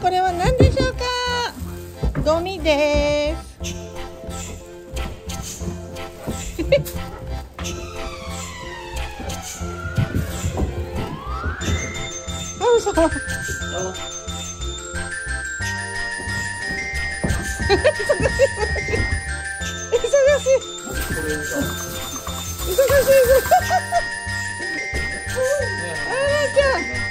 これは何でしょうか。ゴミです。あ、嘘。忙しい。あらちゃん。